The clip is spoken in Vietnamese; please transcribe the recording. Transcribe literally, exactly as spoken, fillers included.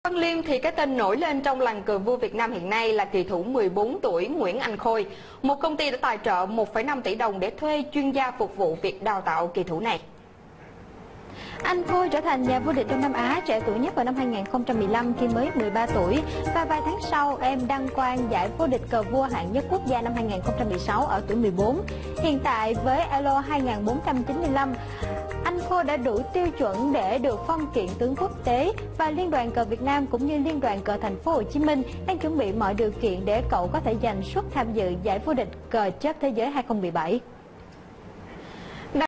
Văn Liêm thì cái tên nổi lên trong làng cờ vua Việt Nam hiện nay là kỳ thủ mười bốn tuổi Nguyễn Anh Khôi. Một công ty đã tài trợ một phẩy năm tỷ đồng để thuê chuyên gia phục vụ việc đào tạo kỳ thủ này. Anh Khôi trở thành nhà vô địch Đông Nam Á trẻ tuổi nhất vào năm hai nghìn không trăm mười lăm khi mới mười ba tuổi, và vài tháng sau em đăng quang giải vô địch cờ vua hạng nhất quốc gia năm hai nghìn không trăm mười sáu ở tuổi mười bốn. Hiện tại với Elo hai nghìn bốn trăm chín mươi lăm, anh Khôi đã đủ tiêu chuẩn để được phong kiện tướng quốc tế, và Liên đoàn cờ Việt Nam cũng như Liên đoàn cờ Thành phố Hồ Chí Minh đang chuẩn bị mọi điều kiện để cậu có thể giành suất tham dự giải vô địch cờ chớp thế giới hai không một bảy.